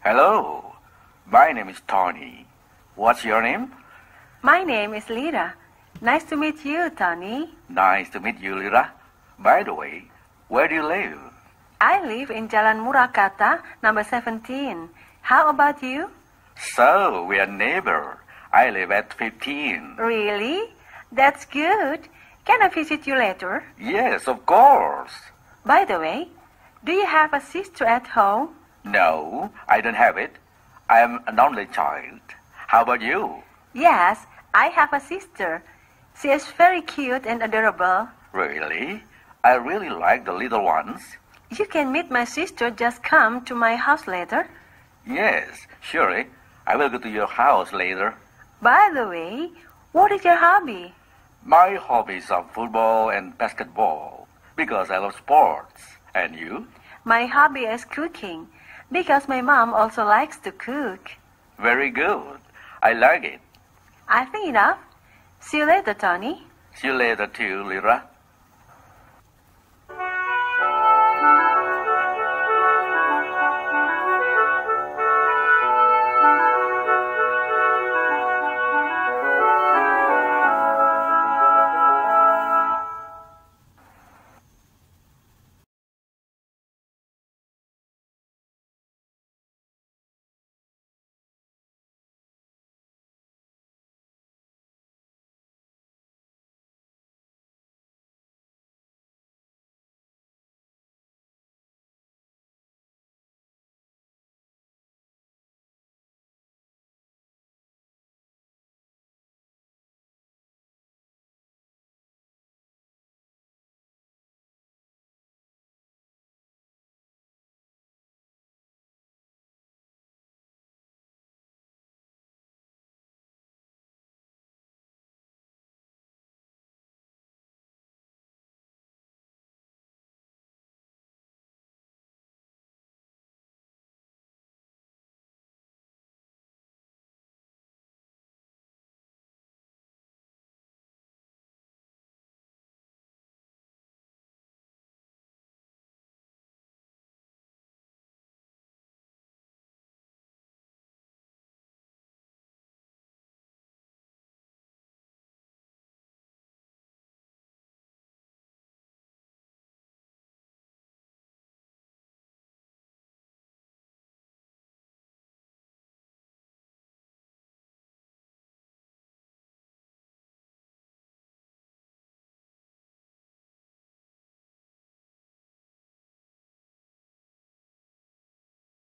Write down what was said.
Hello, my name is Tony. What's your name? My name is Lira. Nice to meet you, Tony. Nice to meet you, Lira. By the way, where do you live? I live in Jalan Murakata, number 17. How about you? So, we are neighbors. I live at 15. Really? That's good. Can I visit you later? Yes, of course. By the way, do you have a sister at home? No, I don't have it. I am an only child. How about you? Yes, I have a sister. She is very cute and adorable. Really? I really like the little ones. You can meet my sister. Just come to my house later. Yes, surely. I will go to your house later. By the way, what is your hobby? My hobbies are football and basketball because I love sports. And you? My hobby is cooking because my mom also likes to cook. Very good. I like it. I think enough. See you later, Tony. See you later too, Lira.